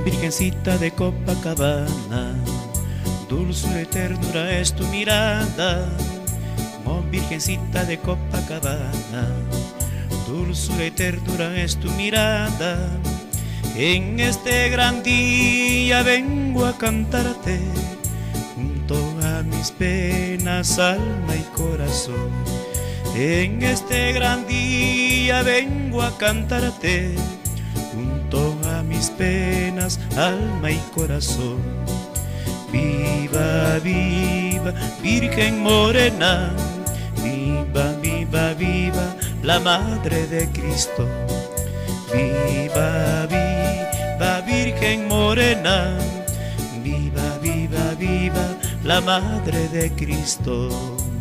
Virgencita de Copacabana, dulzura y ternura es tu mirada. Oh, Virgencita de Copacabana, dulzura y ternura es tu mirada. En este gran día vengo a cantarte, junto a mis penas, alma y corazón. En este gran día vengo a cantarte, junto a mis penas, alma y corazón. Viva, viva, Virgen morena, viva, viva, viva, la Madre de Cristo. Viva, viva, Virgen morena, viva, viva, viva, la Madre de Cristo.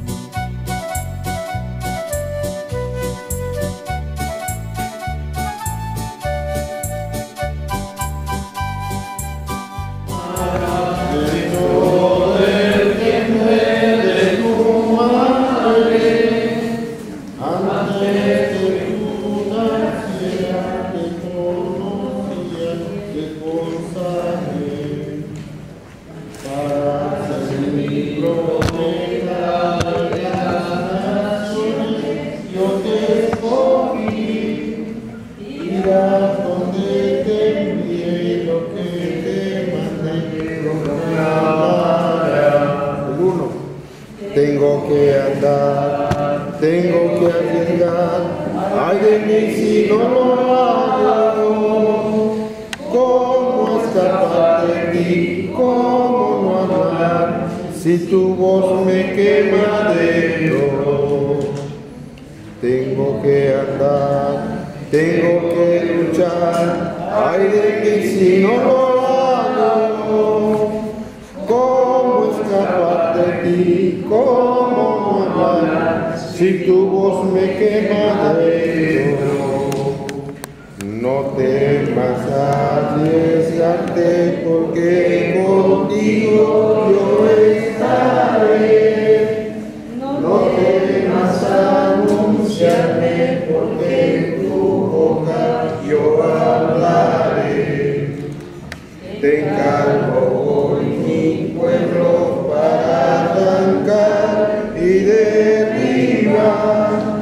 Tengo que andar, tengo que arriesgar, ay de mí si no lo hago. ¿Cómo escapar de ti? ¿Cómo no hablar si tu voz me quema dentro? Tengo que andar, tengo que luchar, ay de mí si no lo hago. ¿Cómo escapar de ti? ¿Cómo no hablar si tu voz me quema dentro? No temas arriesgarte porque contigo yo estaré. No temas anunciarme porque en tu boca yo hablaré. Te encargo hoy mi pueblo para arrancar y derribar,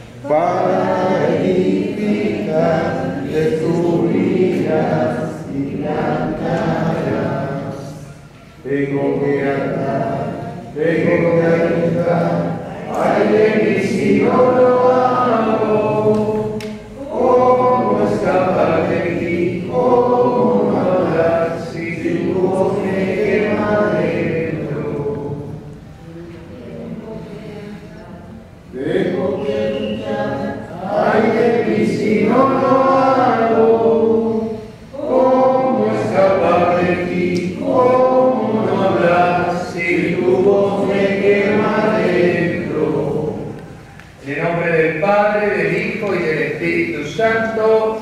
para edificar, destruirás y plantarás. Tengo que andar, tengo que arriesgar, ay de mí si no lo hago. ¿Cómo escapar de ti? ¿Cómo no hablar si tu voz me quema dentro? Tengo que luchar, ay de mí si no lo hago. ¿Cómo escapar de ti? ¿Cómo no hablar si tu voz me quema dentro? En el nombre del Padre, del Hijo y del Espíritu Santo.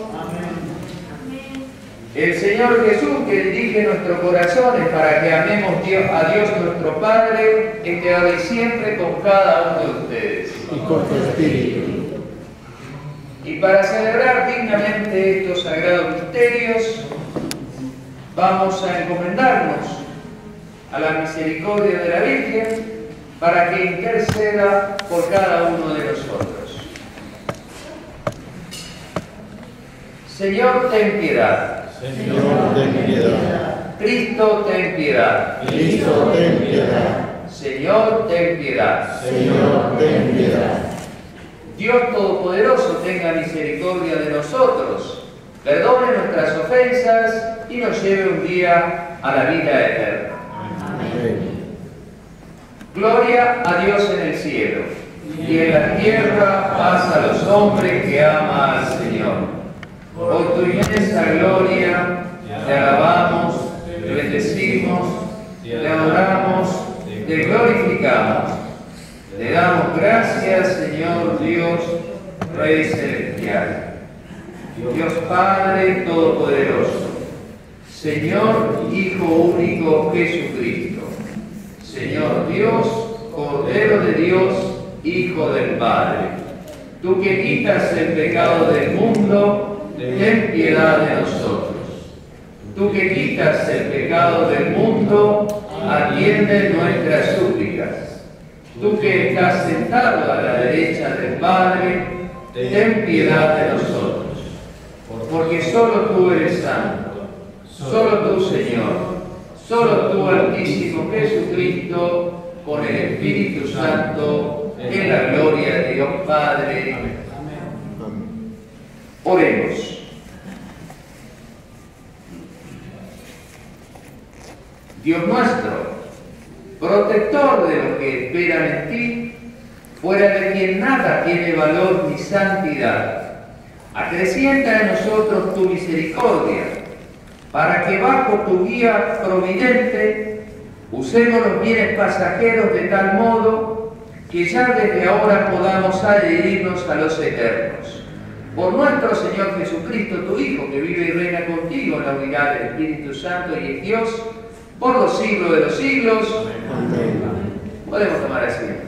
El Señor Jesús, que dirige nuestros corazones para que amemos a Dios nuestro Padre, esté ahora y siempre con cada uno de ustedes. Y con tu espíritu. Y para celebrar dignamente estos sagrados misterios, vamos a encomendarnos a la misericordia de la Virgen para que interceda por cada uno de nosotros. Señor, ten piedad. Señor, ten piedad. Cristo, ten piedad. Cristo, ten piedad. Señor, ten piedad. Señor, ten piedad. Dios Todopoderoso tenga misericordia de nosotros, perdone nuestras ofensas y nos lleve un día a la vida eterna. Amén. Gloria a Dios en el cielo, y en la tierra paz a los hombres que ama al Señor. Por tu inmensa gloria te alabamos, te bendecimos, te adoramos, te glorificamos. Te damos gracias, Señor Dios, Rey celestial, Dios Padre Todopoderoso, Señor Hijo único Jesucristo, Señor Dios, Cordero de Dios, Hijo del Padre. Tú que quitas el pecado del mundo, ten piedad de nosotros. Tú que quitas el pecado del mundo, atiende nuestras súplicas. Tú que estás sentado a la derecha del Padre, ten piedad de nosotros. Porque solo tú eres santo, solo tú, Señor, solo tú, Altísimo Jesucristo, con el Espíritu Santo, en la gloria de Dios Padre. Oremos. Dios nuestro, protector de los que esperan en ti, fuera de quien nada tiene valor ni santidad, acrecienta en nosotros tu misericordia, para que bajo tu guía providente usemos los bienes pasajeros de tal modo que ya desde ahora podamos adherirnos a los eternos. Por nuestro Señor Jesucristo, tu Hijo, que vive y reina contigo en la unidad del Espíritu Santo y es Dios, por los siglos de los siglos. Amén. Podemos tomar asiento.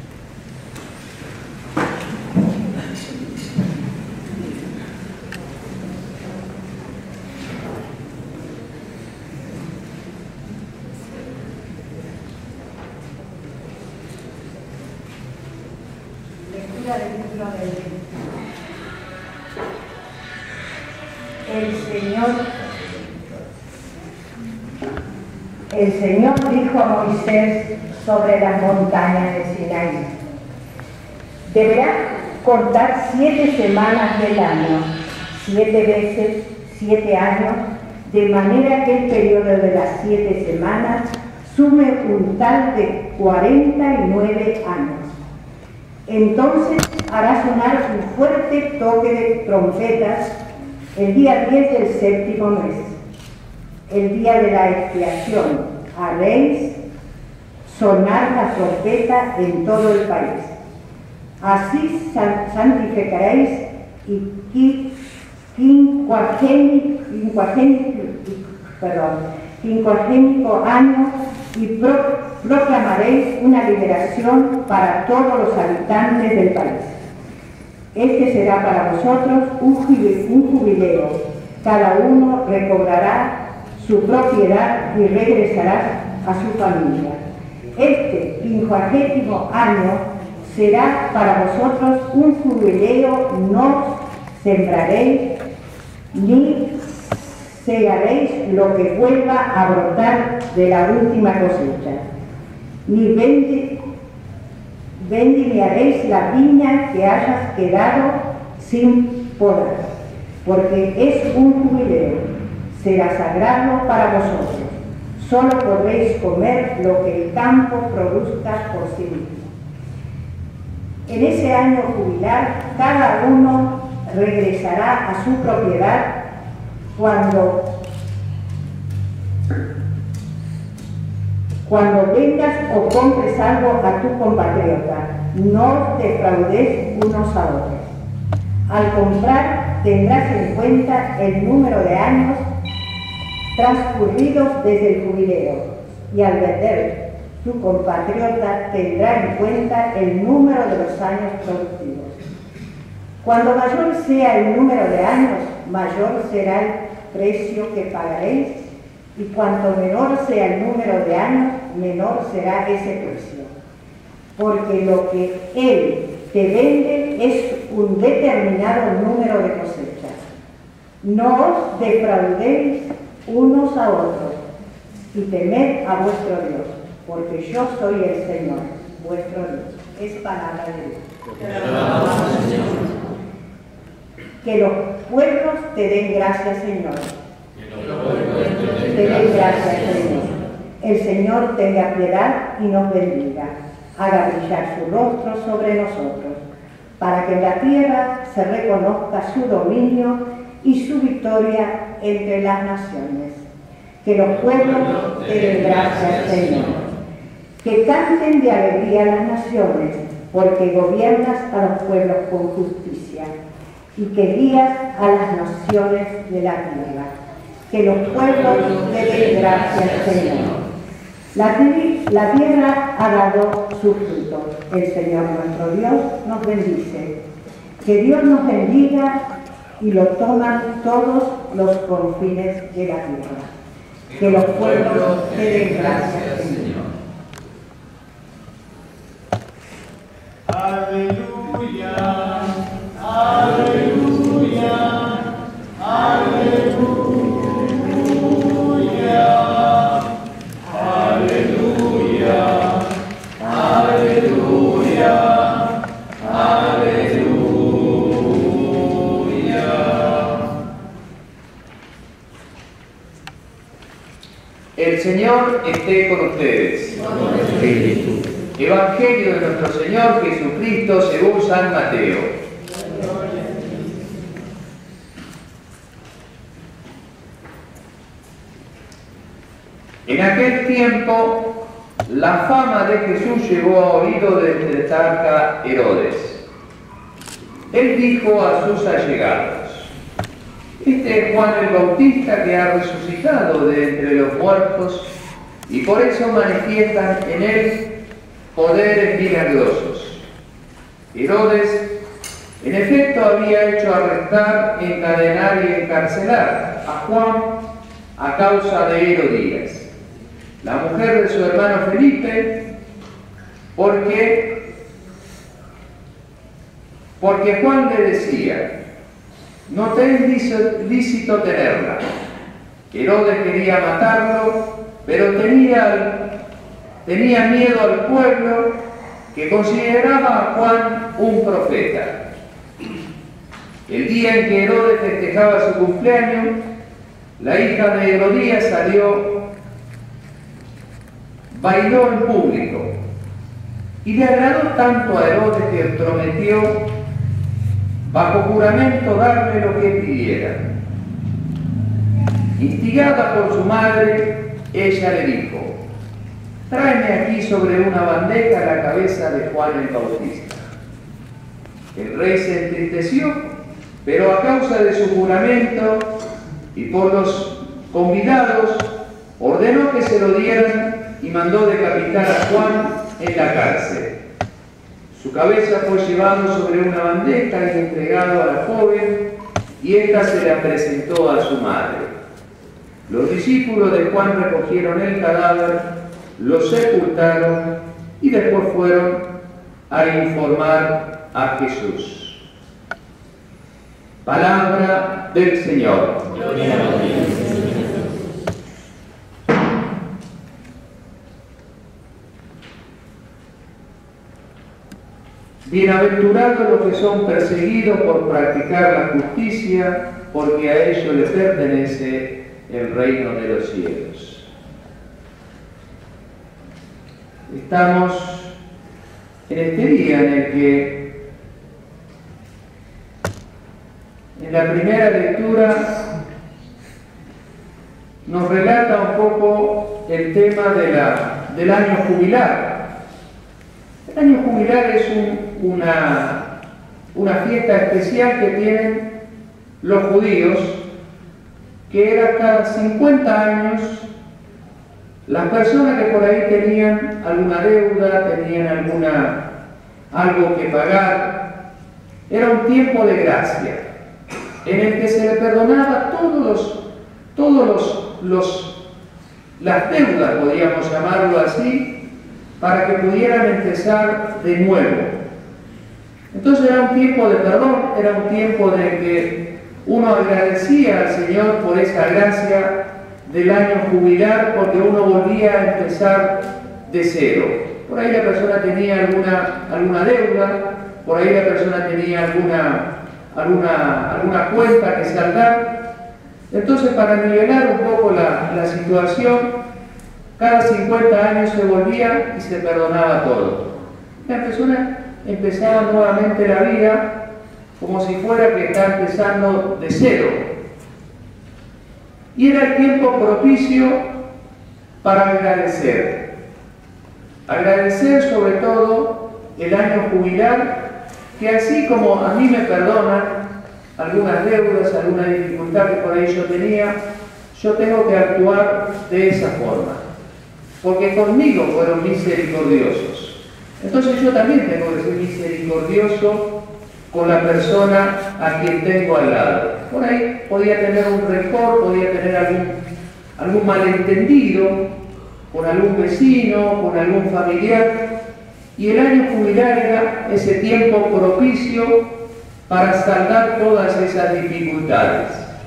Lectura del libro del Levítico. El Señor dijo a Moisés sobre las montañas de Sinaí: deberás contar 7 semanas del año, 7 veces 7 años, de manera que el periodo de las 7 semanas sume un tal de 49 años. Entonces hará sonar un fuerte toque de trompetas el día 10 del 7º mes, el día de la expiación. Haréis sonar la trompeta en todo el país. Así santificaréis y quincuagénico año y proclamaréis una liberación para todos los habitantes del país. Este será para vosotros un jubileo. Cada uno recobrará su propiedad y regresará a su familia. Este 50º año será para vosotros un jubileo. No sembraréis ni segaréis lo que vuelva a brotar de la última cosecha, ni vendimiaréis la viña que hayas quedado sin podar, porque es un jubileo. Será sagrado para vosotros. Solo podréis comer lo que el campo produzca por sí mismo. En ese año jubilar, cada uno regresará a su propiedad. Cuando vendas o compres algo a tu compatriota, no defraudes unos a otros. Al comprar, tendrás en cuenta el número de años transcurridos desde el jubileo, y al vender, tu compatriota tendrá en cuenta el número de los años productivos. Cuando mayor sea el número de años, mayor será el precio que pagaréis, y cuanto menor sea el número de años, menor será ese precio. Porque lo que él te vende es un determinado número de cosechas. No os defraudéis unos a otros, y temed a vuestro Dios, porque yo soy el Señor, vuestro Dios. Es palabra de Dios. Que los pueblos te den gracias, Señor. Te den gracias, Señor. El Señor tenga piedad y nos bendiga. Haga brillar su rostro sobre nosotros, para que en la tierra se reconozca su dominio y su victoria entre las naciones. Que los pueblos te den gracias, Señor. Que canten de alegría las naciones, porque gobiernas a los pueblos con justicia, y que guías a las naciones de la tierra. Que los pueblos te den gracias, Señor. La tierra ha dado su fruto. El Señor nuestro Dios nos bendice. Que Dios nos bendiga y lo toman todos los confines de la tierra. Que los pueblos te den gracias, Señor. Aleluya, aleluya, aleluya, aleluya, aleluya, aleluya. El Señor esté con ustedes. Evangelio de nuestro Señor Jesucristo según San Mateo. En aquel tiempo, la fama de Jesús llegó a oído del tetrarca Herodes. Él dijo a sus allegados: este es Juan el Bautista que ha resucitado de entre los muertos, y por eso manifiestan en él poderes milagrosos. Herodes, en efecto, había hecho arrestar, encadenar y encarcelar a Juan a causa de Herodías, la mujer de su hermano Felipe, porque Juan le decía: no te es lícito tenerla. Herodes quería matarlo, pero tenía miedo al pueblo, que consideraba a Juan un profeta. El día en que Herodes festejaba su cumpleaños, la hija de Herodías bailó en público, y le agradó tanto a Herodes que prometió bajo juramento darle lo que pidiera. Instigada por su madre, ella le dijo: tráeme aquí sobre una bandeja la cabeza de Juan el Bautista. El rey se entristeció, pero a causa de su juramento y por los convidados, ordenó que se lo dieran y mandó decapitar a Juan en la cárcel. Su cabeza fue llevado sobre una bandeja y entregado a la joven, y ésta se la presentó a su madre. Los discípulos de Juan recogieron el cadáver, lo sepultaron y después fueron a informar a Jesús. Palabra del Señor. Gloria a Dios. Bienaventurados los que son perseguidos por practicar la justicia, porque a ellos les pertenece el reino de los cielos. Estamos en este día en el que, en la primera lectura, nos relata un poco el tema del año jubilar. El año jubilar es una fiesta especial que tienen los judíos, que era cada 50 años. Las personas que por ahí tenían alguna deuda, tenían algo que pagar, era un tiempo de gracia, en el que se le perdonaba las deudas, podríamos llamarlo así, para que pudieran empezar de nuevo. Entonces era un tiempo de perdón, era un tiempo de que uno agradecía al Señor por esa gracia del año jubilar, porque uno volvía a empezar de cero. Por ahí la persona tenía alguna deuda, por ahí la persona tenía alguna cuenta que saldar. Entonces, para nivelar un poco la situación, cada 50 años se volvía y se perdonaba todo. La persona empezaba nuevamente la vida como si fuera que está empezando de cero. Y era el tiempo propicio para agradecer. Agradecer sobre todo el año jubilar, que así como a mí me perdonan algunas deudas, alguna dificultad que por ahí yo tenía, yo tengo que actuar de esa forma, porque conmigo fueron misericordiosos. Entonces yo también tengo que ser misericordioso con la persona a quien tengo al lado. Por ahí podía tener un rencor, podía tener algún malentendido con algún vecino, con algún familiar, y el año jubilar era ese tiempo propicio para saldar todas esas dificultades.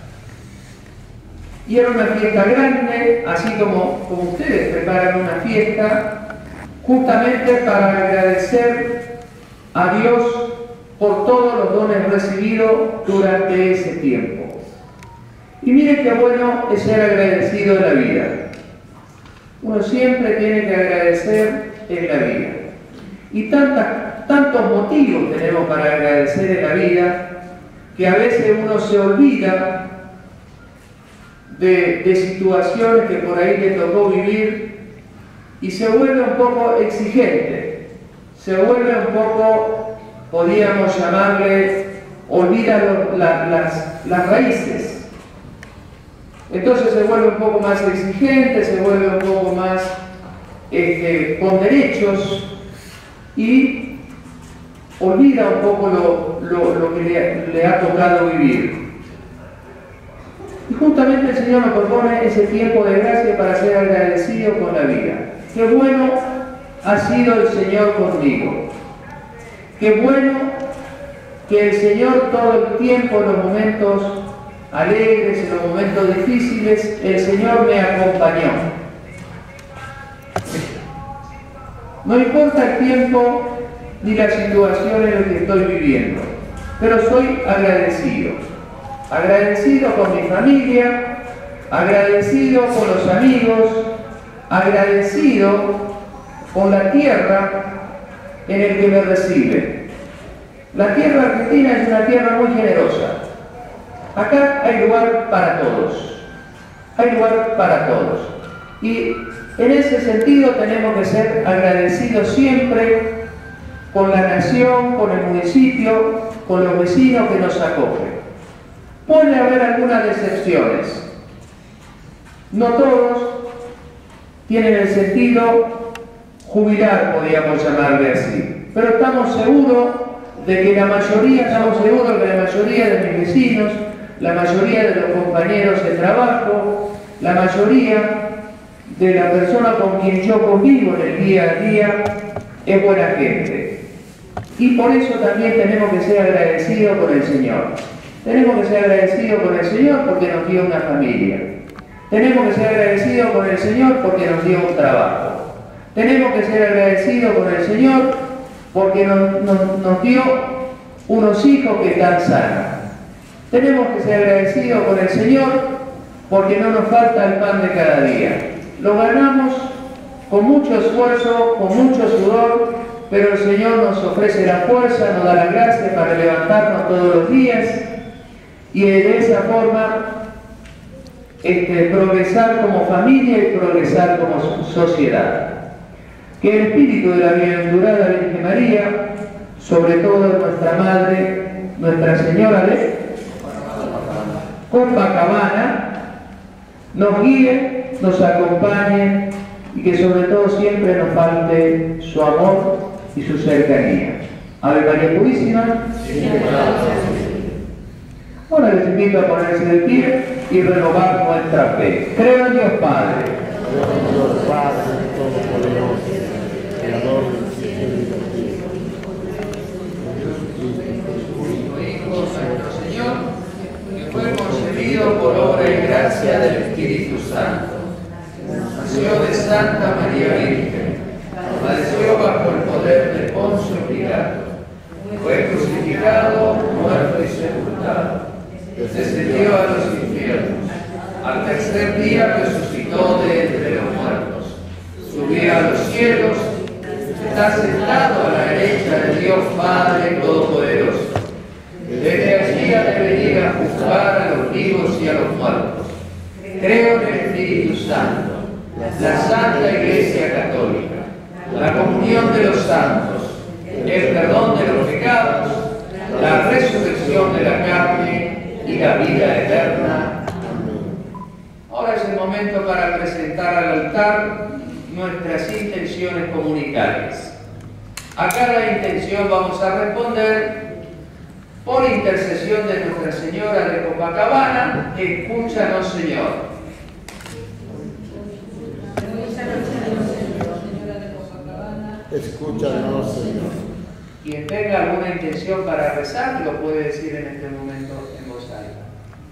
Y era una fiesta grande, así como ustedes preparan una fiesta, justamente para agradecer a Dios por todos los dones recibidos durante ese tiempo. Y miren qué bueno es ser agradecido en la vida. Uno siempre tiene que agradecer en la vida. Y tantos motivos tenemos para agradecer en la vida, que a veces uno se olvida de situaciones que por ahí le tocó vivir y se vuelve un poco exigente, se vuelve un poco, podríamos llamarle, olvida las raíces. Entonces se vuelve un poco más exigente, se vuelve un poco más con derechos y olvida un poco lo que le ha tocado vivir. Y justamente el Señor nos propone ese tiempo de gracia para ser agradecido con la vida. Qué bueno ha sido el Señor conmigo. Qué bueno que el Señor todo el tiempo, en los momentos alegres, en los momentos difíciles, el Señor me acompañó. No importa el tiempo ni la situación en la que estoy viviendo, pero soy agradecido. Agradecido con mi familia, agradecido con los amigos, agradecido con la tierra en el que me recibe. La tierra argentina es una tierra muy generosa. Acá hay lugar para todos. Hay lugar para todos. Y en ese sentido tenemos que ser agradecidos siempre con la nación, con el municipio, con los vecinos que nos acogen. Puede haber algunas excepciones. No todos tienen el sentido jubilar, podríamos llamarle así. Pero estamos seguros de que la mayoría de mis vecinos, la mayoría de los compañeros de trabajo, la mayoría de la persona con quien yo convivo en el día a día es buena gente. Y por eso también tenemos que ser agradecidos con el Señor. Tenemos que ser agradecidos con el Señor porque nos dio una familia. Tenemos que ser agradecidos con el Señor porque nos dio un trabajo. Tenemos que ser agradecidos con el Señor porque nos dio unos hijos que están sanos. Tenemos que ser agradecidos con el Señor porque no nos falta el pan de cada día. Lo ganamos con mucho esfuerzo, con mucho sudor, pero el Señor nos ofrece la fuerza, nos da la gracia para levantarnos todos los días y de esa forma progresar como familia y progresar como sociedad. Que el espíritu de la bienaventurada Virgen María, sobre todo nuestra Madre, Nuestra Señora de Copacabana, nos guíe, nos acompañe y que sobre todo siempre nos falte su amor y su cercanía. Ave María Purísima. Ahora les invito a ponerse de pie y renovar nuestra fe. Creo en Dios Padre. Dios Padre Todopoderoso, Creador del cielo y de la tierra. Hijo nuestro Señor, que fue concebido por obra y gracia del Espíritu Santo. Nació de Santa María Virgen, padeció bajo el poder de Poncio Pilato, fue crucificado, muerto y sepultado, descendió a los infiernos, al tercer día resucitó de entre los muertos, subió a los cielos, está sentado a la derecha de Dios Padre Todopoderoso. Desde allí ha de venir a juzgar a los vivos y a los muertos. Creo en el Espíritu Santo, la Santa Iglesia Católica, la comunión de los santos, el perdón de los pecados, la resurrección de la carne y la vida eterna. Ahora es el momento para presentar al altar nuestras intenciones comunitarias. A cada intención vamos a responder Por intercesión de Nuestra Señora de Copacabana, escúchanos, Señor. Escúchanos, Señor. Quien tenga alguna intención para rezar, lo puede decir en este momento en voz alta.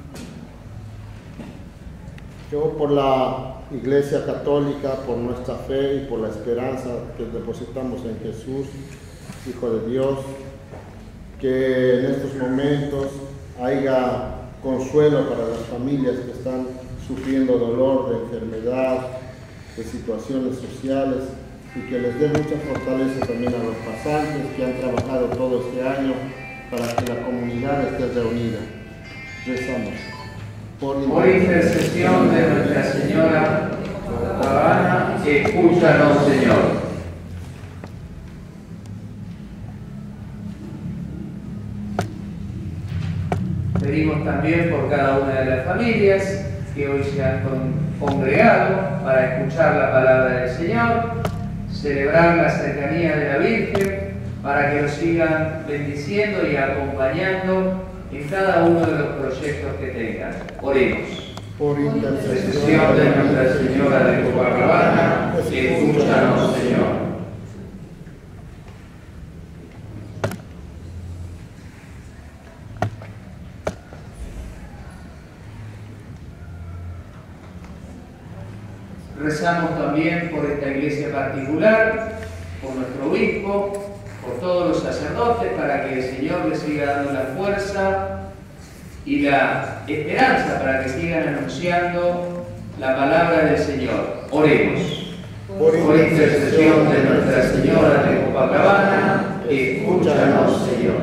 Yo, por la Iglesia Católica, por nuestra fe y por la esperanza que depositamos en Jesús, Hijo de Dios, que en estos momentos haya consuelo para las familias que están sufriendo dolor de enfermedad, de situaciones sociales, y que les dé mucha fortaleza también a los pasantes que han trabajado todo este año para que la comunidad esté reunida. Rezamos. Por intercesión de Nuestra Señora Copacabana, escúchanos, Señor. Pedimos también por cada una de las familias que hoy se han congregado para escuchar la palabra del Señor, celebrar la cercanía de la Virgen, para que nos sigan bendiciendo y acompañando en cada uno de los proyectos que tengan. Oremos. Por Intercesión de Nuestra Señora de Copacabana, escúchanos, Señor. Rezamos también por esta iglesia particular, por nuestro obispo, por todos los sacerdotes, para que el Señor les siga dando la fuerza y la esperanza para que sigan anunciando la palabra del Señor. Oremos. Por intercesión de Nuestra Señora de Copacabana, escúchanos, Señor.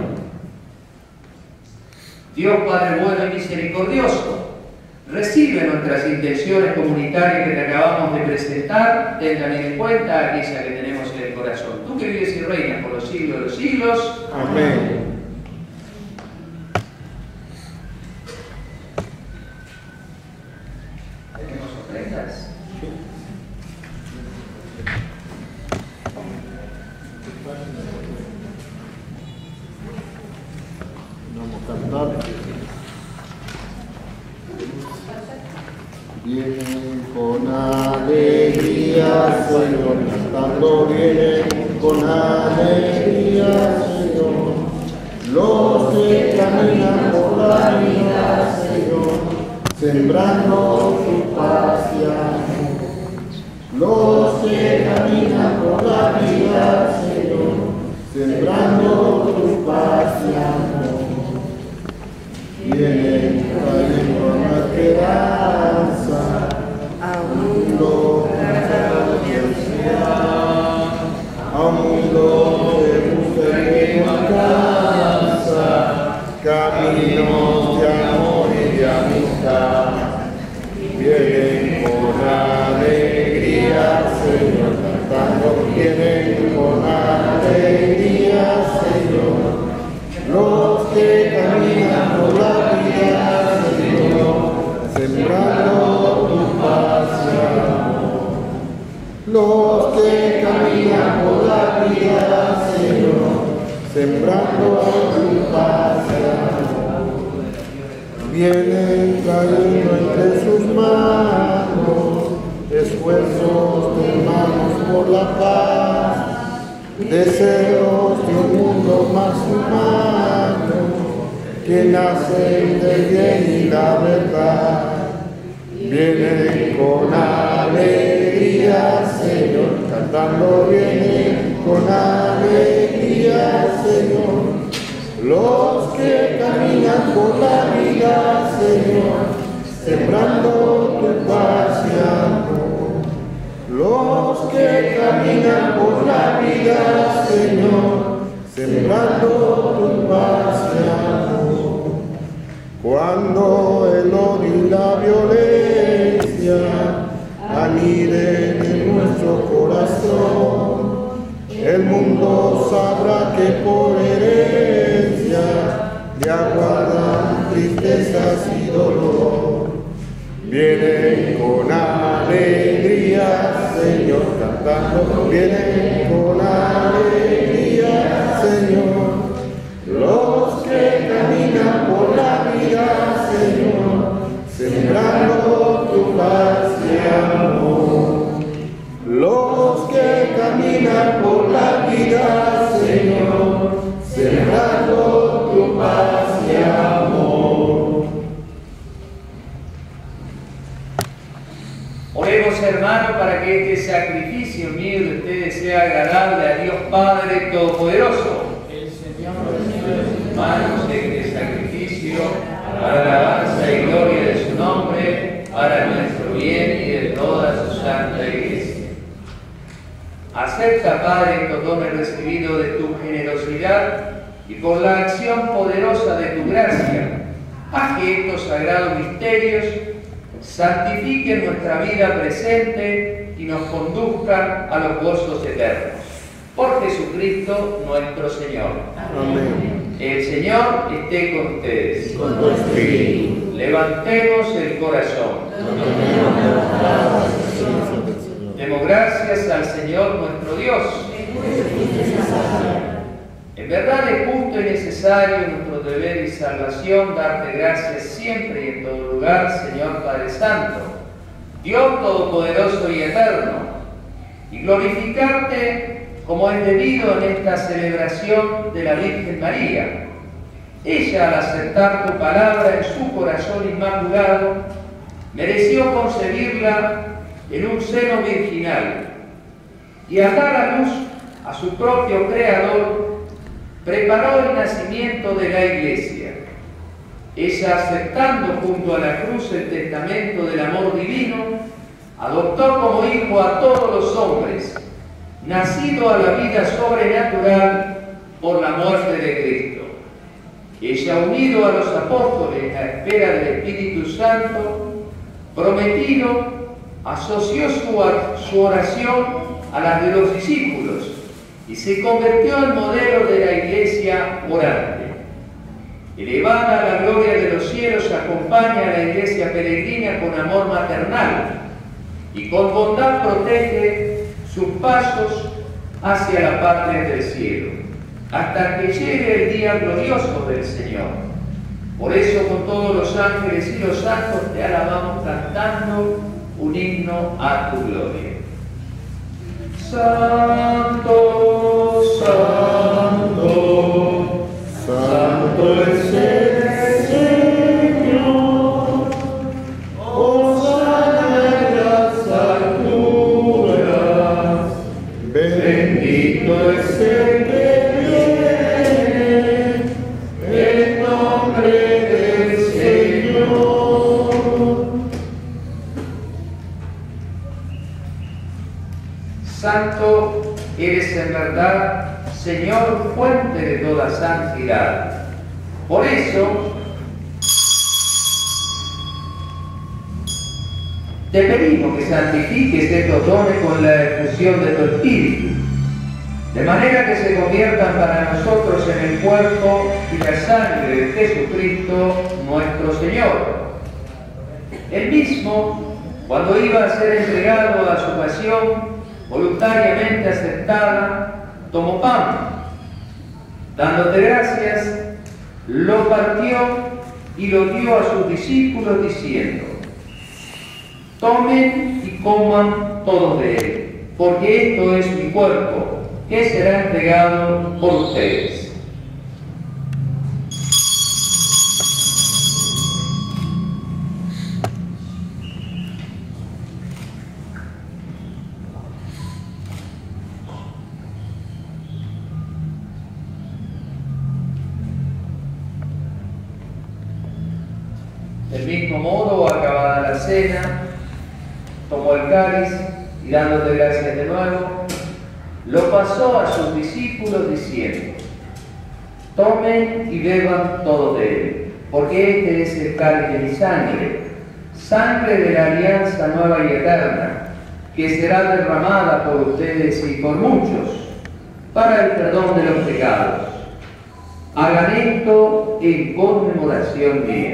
Dios Padre bueno y misericordioso, recibe nuestras intenciones comunitarias que te acabamos de presentar, ten también en cuenta aquella que tenemos en el corazón. Tú que vives y reinas por los siglos de los siglos. Amén. ¿Tenemos ofrendas? Vamos a cantar. Vienen con alegría, Señor, cantando vienen con alegría, Señor. Los que caminan por la vida, Señor, sembrando su paz y amor. Los que caminan por la vida, Señor, sembrando su paz y amor. Vienen trayendo la esperanza a un mundo cansado de ansiedad, a un mundo que busca y que no alcanza caminos de amor y de amistad. Vienen con alegría, Señor, cantando, vienen con alegría, Señor. Los que caminan por la vida, Señor, sembrando tu paz y amor. Los que caminan por la vida, Señor, sembrando tu paz y amor. Vienen trayendo entre sus manos esfuerzos de hermanos por la paz, deseos de un mundo más humano, que nacen del bien y la verdad. Vienen con alegría, Señor, cantando vienen con alegría, Señor. Los que caminan por la vida, Señor, sembrando tu paz y amor. Los que caminan por la vida, Señor, sembrando tu paz y amor. Cuando el odio y la violencia aniden en nuestro corazón, el mundo sabrá que por herencia le aguardan tristezas y dolor. Vienen con alegría, Señor, cantando, vienen con alegría, Señor. Los que hermanos, para que este sacrificio mío de ustedes sea agradable a Dios Padre Todopoderoso. El Señor recibe de sus Manos este sacrificio para la alabanza y gloria de su nombre, para nuestro bien y de toda su santa iglesia. Acepta, Padre, estos dones recibidos de tu generosidad y por la acción poderosa de tu gracia, haz que estos sagrados misterios santifiquen nuestra vida presente y nos conduzcan a los gozos eternos. Por Jesucristo nuestro Señor. Amén. El Señor esté con ustedes. Con tu espíritu. Levantemos el corazón. Demos gracias al Señor nuestro Dios. En verdad es justo y necesario nuestro deber y salvación darte gracias siempre y en todo lugar, Señor Padre Santo, Dios Todopoderoso y Eterno, y glorificarte como es debido en esta celebración de la Virgen María. Ella, al aceptar tu palabra en su corazón inmaculado, mereció concebirla en un seno virginal y al dar a luz a su propio Creador, preparó el nacimiento de la Iglesia. Ella, aceptando junto a la cruz el testamento del amor divino, adoptó como hijo a todos los hombres, nacido a la vida sobrenatural por la muerte de Cristo. Ella, unido a los apóstoles en la espera del Espíritu Santo, prometido, asoció su oración a la de los discípulos y se convirtió en modelo de la Iglesia orante. Elevada a la gloria de los cielos, acompaña a la Iglesia peregrina con amor maternal y con bondad protege sus pasos hacia la patria del cielo, hasta que llegue el día glorioso del Señor. Por eso, con todos los ángeles y los santos te alabamos cantando un himno a tu gloria. Santo, santo, santo es el Señor, hosana en las alturas, bendito es el que viene en nombre del Señor. Santo eres en verdad, Señor, fuente de toda santidad. Por eso, te pedimos que santifiques estos dones con la efusión de tu Espíritu, de manera que se conviertan para nosotros en el cuerpo y la sangre de Jesucristo nuestro Señor. Él mismo, cuando iba a ser entregado a su pasión, voluntariamente aceptada, tomó pan, dándote gracias, lo partió y lo dio a sus discípulos diciendo: tomen y coman todos de él, porque esto es mi cuerpo, que será entregado por ustedes. Del mismo modo, acabada la cena, tomó el cáliz y dándote gracias de nuevo, lo pasó a sus discípulos diciendo: tomen y beban todos de él, porque este es el cáliz de mi sangre, sangre de la alianza nueva y eterna, que será derramada por ustedes y por muchos, para el perdón de los pecados. Hagan esto en conmemoración mía.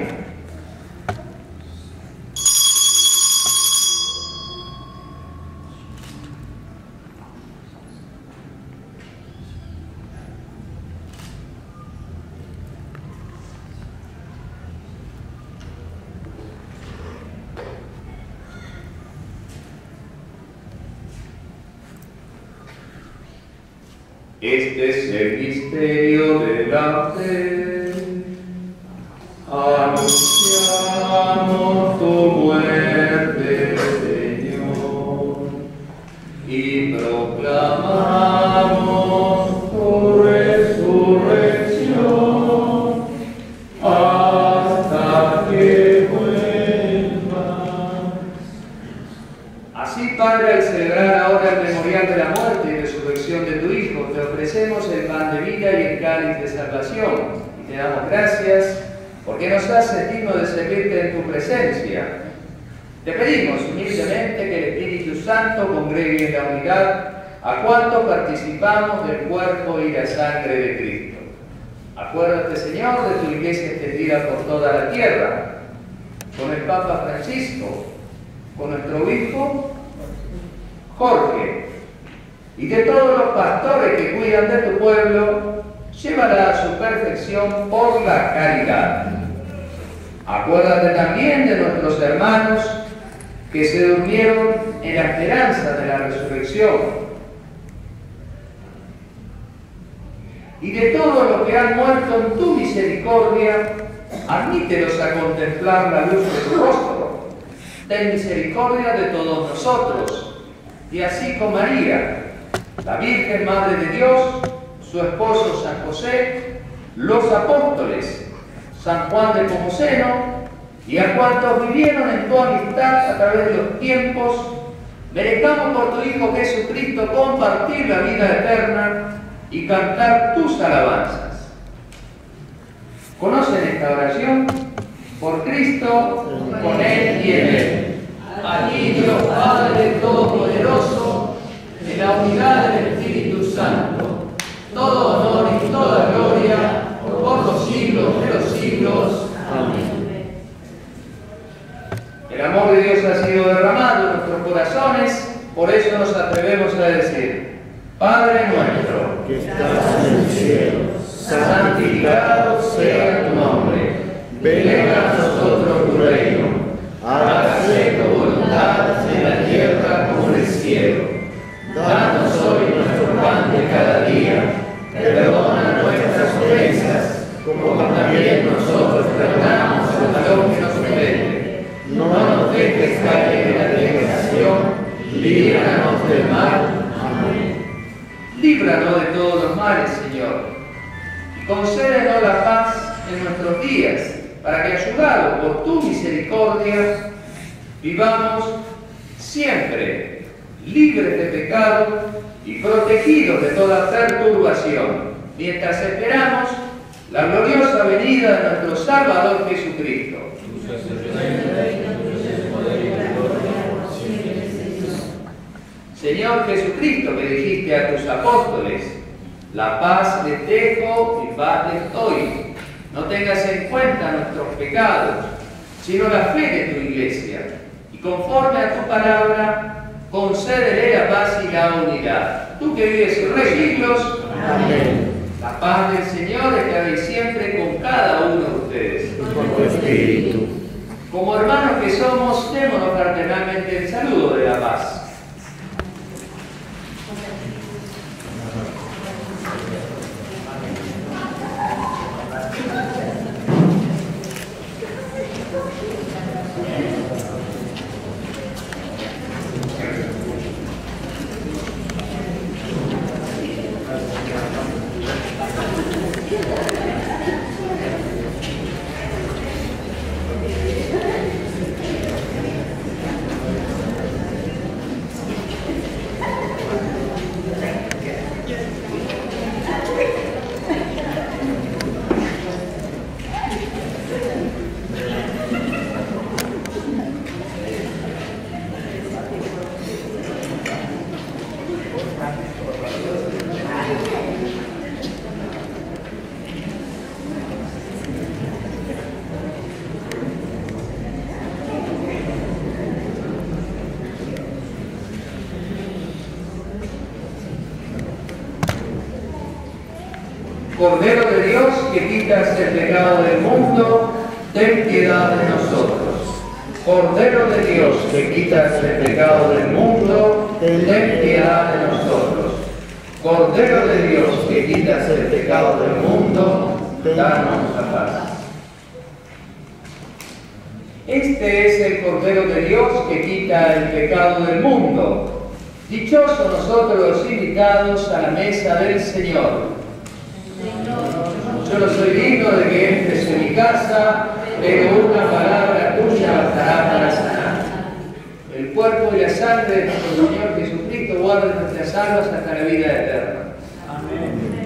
Este es el misterio de la fe. Anunciamos tu muerte, Señor. y proclamamos tu resurrección hasta que vuelvas. Así, Padre, al celebrar ahora el memorial de la muerte y resurrección de tu Hijo, te ofrecemos el pan de vida y el cáliz de salvación, y te damos gracias porque nos haces digno de servirte en tu presencia. Te pedimos humildemente que el Espíritu Santo congregue en la unidad a cuantos participamos del cuerpo y la sangre de Cristo. Acuérdate, Señor, de tu iglesia extendida por toda la tierra, con el Papa Francisco, con nuestro obispo Jorge, y de todos los pastores que cuidan de tu pueblo, llévala a su perfección por la caridad. Acuérdate también de nuestros hermanos que se durmieron en la esperanza de la resurrección, y de todos los que han muerto en tu misericordia, admítelos a contemplar la luz de tu rostro. Ten misericordia de todos nosotros, y así con María, la Virgen Madre de Dios, su esposo San José, los apóstoles, San Juan de Pomoceno, y a cuantos vivieron en tu amistad a través de los tiempos, merezcamos por tu Hijo Jesucristo compartir la vida eterna y cantar tus alabanzas. ¿Conocen esta oración? Por Cristo, con Él y en Él. A ti, Dios Padre Todopoderoso, en la unidad del Espíritu Santo, todo honor y toda gloria por los siglos de los siglos. Amén. El amor de Dios ha sido derramado en nuestros corazones, por eso nos atrevemos a decir: Padre nuestro, que estás en el cielo, santificado sea tu nombre. Venga a nosotros tu reino. Hágase tu voluntad en la tierra como en el cielo. Danos hoy nuestro pan de cada día. Perdona nuestras ofensas, como también nosotros perdonamos a los que nos ofenden. No nos dejes caer en la tentación, líbranos del mal. Amén. Líbranos de todos los males, Señor, y concédenos la paz en nuestros días, para que, ayudados por tu misericordia, vivamos siempre libres de pecado y protegidos de toda perturbación, mientras esperamos la gloriosa venida de nuestro Salvador Jesucristo. Señor Jesucristo, que dijiste a tus apóstoles: la paz les dejo y paz les doy. No tengas en cuenta nuestros pecados, sino la fe de tu iglesia. Y conforme a tu palabra, concédele la paz y la unidad. Tú que vives en los siglos. Amén. La paz del Señor estará siempre con cada uno de ustedes. con tu espíritu. Como hermanos que somos, démonos fraternalmente el saludo de la paz. Cordero de Dios, que quitas el pecado del mundo, ten piedad de nosotros. Cordero de Dios, que quitas el pecado del mundo, ten piedad de nosotros. Cordero de Dios, que quitas el pecado del mundo, danos la paz. Este es el Cordero de Dios que quita el pecado del mundo. Dichosos nosotros los invitados a la mesa del Señor. Yo no soy digno de que entres en mi casa, pero una palabra tuya bastará para sanar. El cuerpo y la sangre de nuestro Señor Jesucristo guarden nuestras almas hasta la vida eterna. Amén.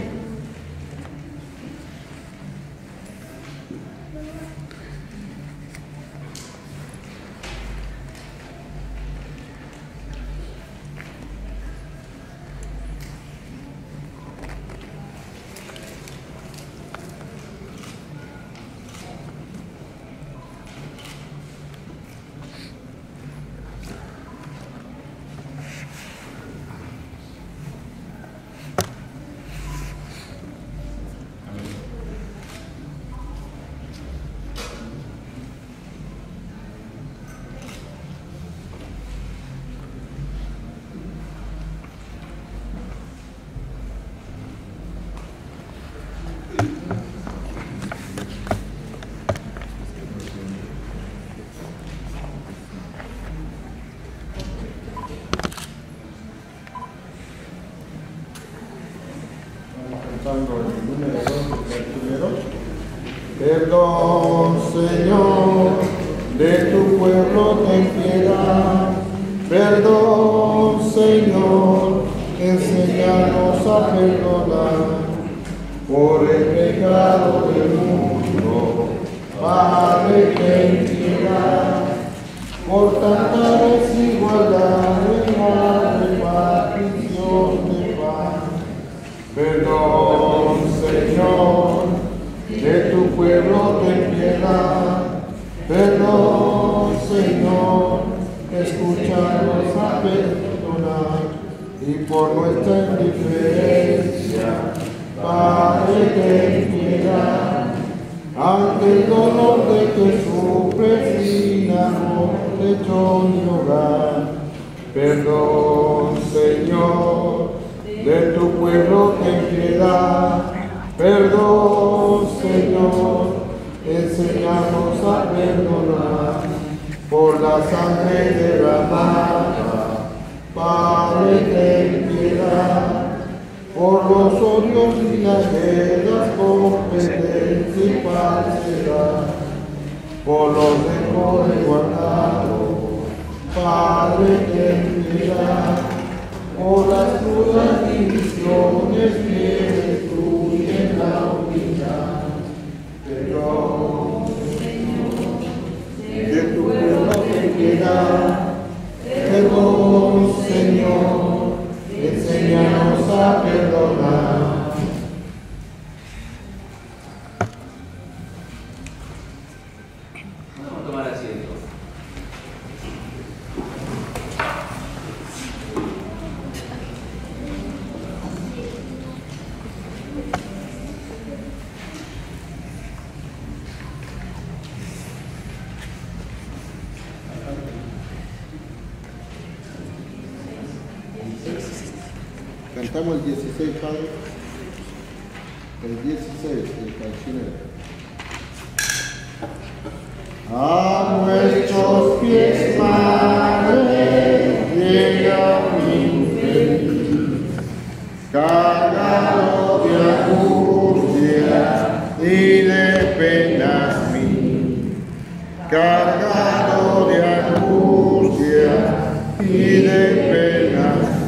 Perdón, Señor, de tu pueblo ten piedad. Perdón, Señor, enséñanos a perdonar por el pecado del mundo. Padre, ten piedad por tanta desigualdad en la repartición de pan. Perdón, Señor, de tu pueblo ten piedad. Perdón, Señor, escúchanos a perdonar y por nuestra indiferencia, Padre, ten piedad. Ante el dolor de que sufres sin amor, lecho ni hogar. Perdón, Señor, de tu pueblo ten piedad. Perdón, Señor, enséñanos a perdonar por la sangre derramada. Padre, ten piedad por los odios y las guerras, competencia y falsedad, por los rencores guardados. Padre, ten piedad por las crudas divisiones que destruyen la unidad. Perdón, Señor, de tu pueblo ten piedad. Perdón, Señor, enséñanos a perdonar. Vamos a tomar asiento. Cantamos el 16, Padre. El 16, el cancionero. A nuestros pies, Madre, llega mi infeliz, cargado de angustia y de penas mí, cargado de angustia y de penas.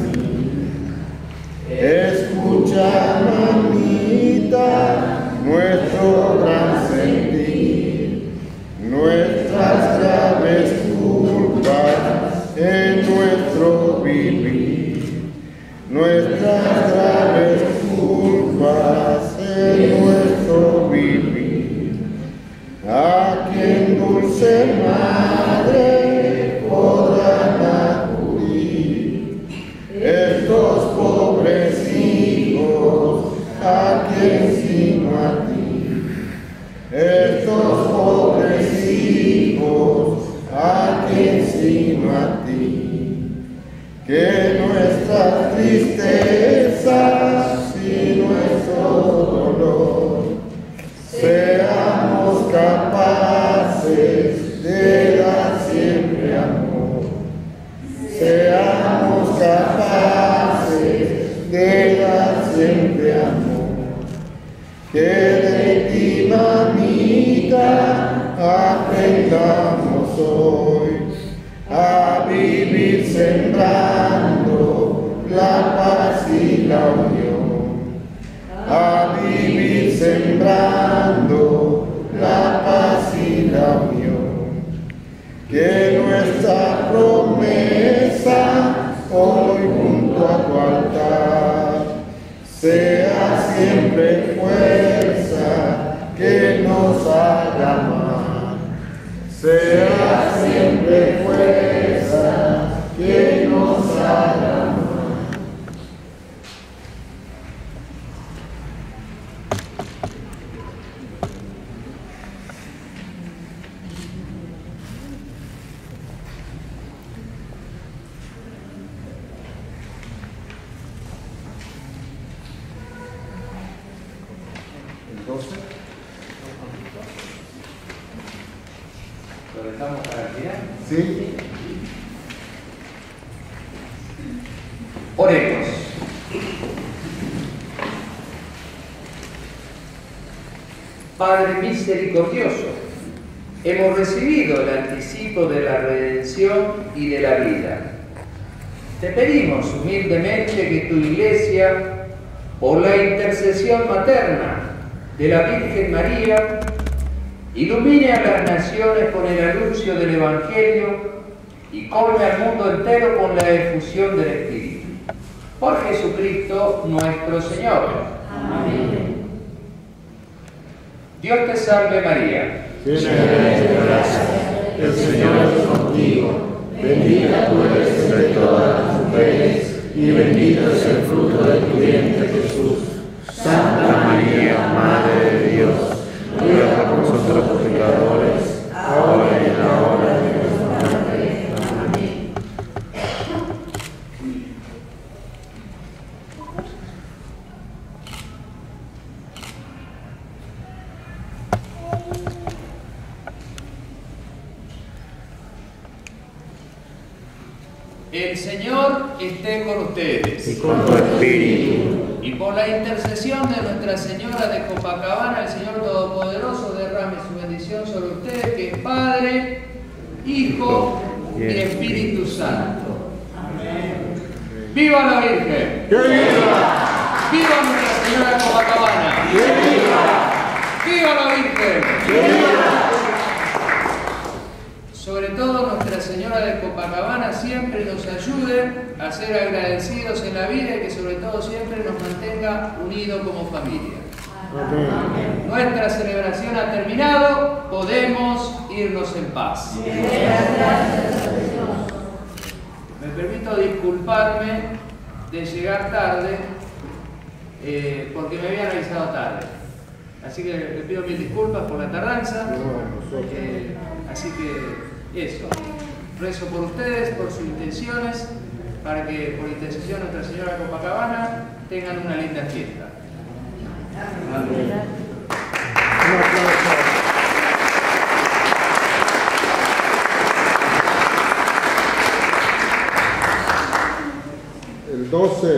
Escucha, mamita, nuestro gran sentir, nuestras graves culpas en nuestro vivir, nuestras graves culpas en nuestro vivir. A quien dulce madre podrán acudir estos pobres hijos, a quien sino a ti. Estos pobres hijos, a quien sino a ti. Que nuestras tristezas y nuestro dolor seamos capaces de dar siempre amor. Seamos capaces aprendamos hoy a vivir sembrando la paz y la unión, a vivir sembrando la paz y la unión. Que nuestra promesa hoy junto a tu altar sea siempre fuerza que nos haga amar, sea siempre fuerza que nos haga amar. ¿Lo dejamos para el final? Sí. Oremos. Padre misericordioso, hemos recibido el anticipo de la redención y de la vida. Te pedimos humildemente que tu Iglesia, por la intercesión materna de la Virgen María, ilumine a las naciones con el anuncio del Evangelio y colme al mundo entero con la efusión del Espíritu. Por Jesucristo nuestro Señor. Amén. Dios te salve María. Llena eres de gracia, el Señor es contigo. Bendita tú eres entre todas las mujeres, y bendito es el fruto de tu vientre, Jesús. Santa María, Madre de Dios, ruega por nosotros los pecadores, ahora y en la hora de nuestra muerte. Amén. El Señor esté con ustedes. Y con tu espíritu. Y por la intercesión de Nuestra Señora de Copacabana, el Señor Todopoderoso derrame su bendición sobre ustedes, que es Padre, Hijo y Espíritu Santo. Amén. ¡Viva la Virgen! ¡Que viva! ¡Viva Nuestra Señora de Copacabana! ¡Que viva! ¡Viva la Virgen! ¡Que viva! Sobre todo Nuestra Señora de Copacabana siempre nos ayude a ser agradecidos en la vida y que sobre todo siempre nos mantenga unidos como familia. Amén. Nuestra celebración ha terminado, podemos irnos en paz. Me permito disculparme de llegar tarde porque me habían avisado tarde. Así que le pido mil disculpas por la tardanza. Así que eso, rezo por ustedes, por sus intenciones, para que por intercesión de Nuestra Señora de Copacabana tengan una linda fiesta. Amén. Un aplauso. El 12.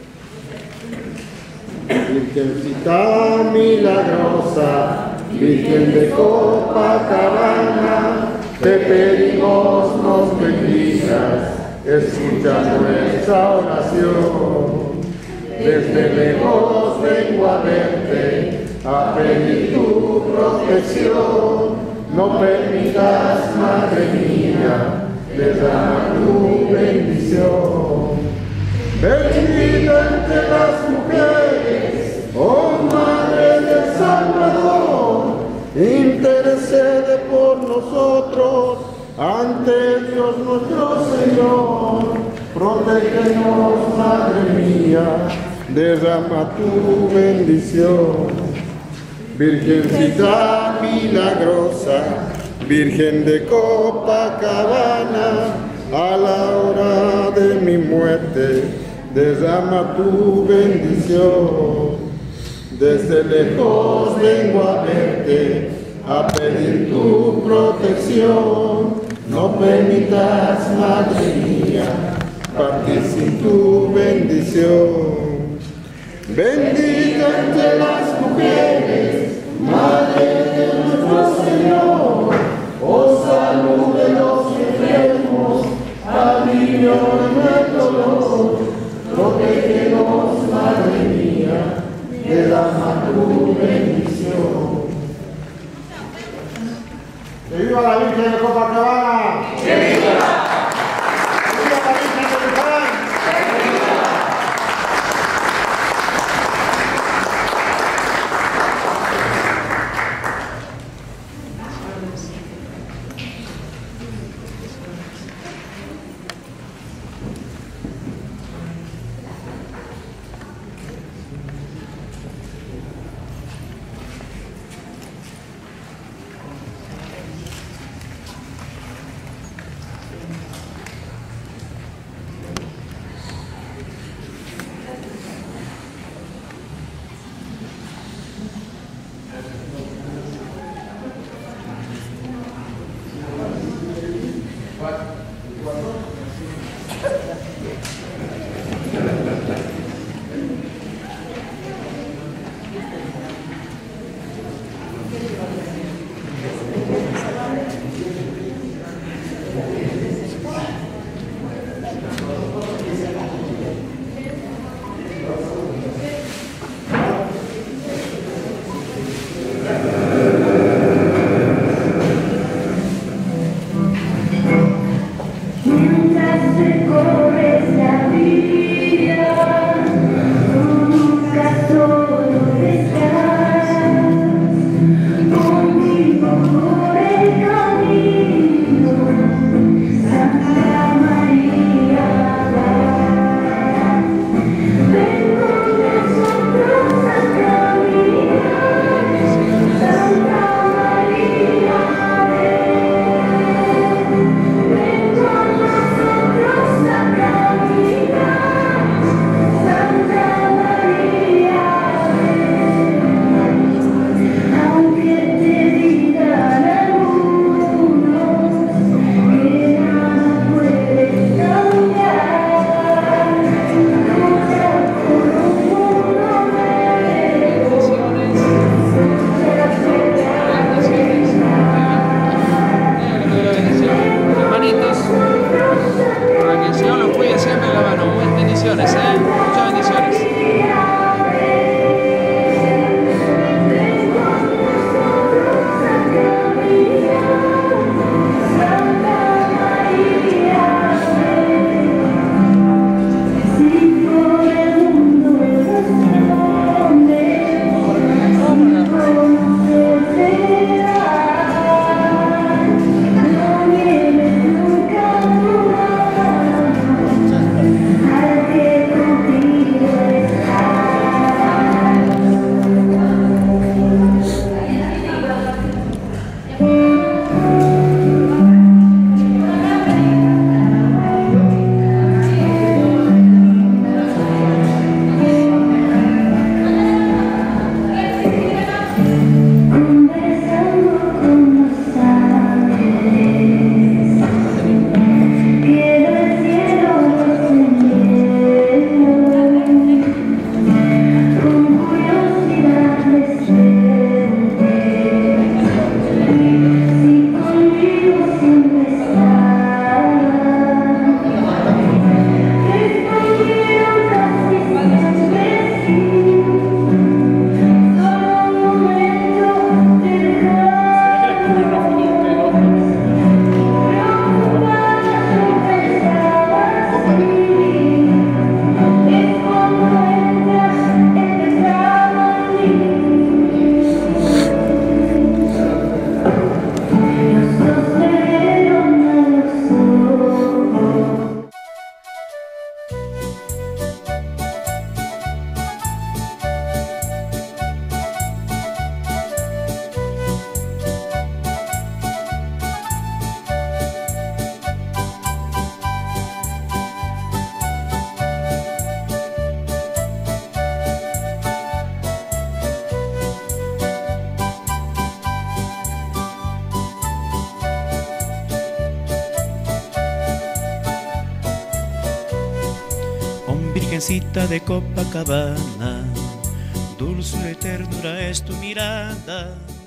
Virgencita milagrosa, Virgen de Copacabana, te pedimos nos bendigas, escucha nuestra oración. Desde lejos vengo a verte, a pedir tu protección. No permitas, Madre mía, derrama tu bendición. Bendita entre las mujeres, oh Madre del Salvador, intercede por nosotros ante Dios nuestro Señor. Protégenos, Madre mía, derrama tu bendición. Virgencita milagrosa, Virgen de Copacabana, a la hora de mi muerte, derrama tu bendición. Desde lejos vengo a verte, a pedir tu protección. No permitas, Madre mía, partir sin tu bendición. Bendita entre las mujeres, Madre de nuestro nuestro Señor, oh salud de los enfermos, alivio de nuestro dolor, protégenos, Madre mía, de la tu bendición. ¡Que viva la Virgen de Copacabana! ¡Que viva! ¡Que viva la Virgen de Luján! ¡Que viva! Virgencita de Copacabana, dulzura y ternura es tu mirada.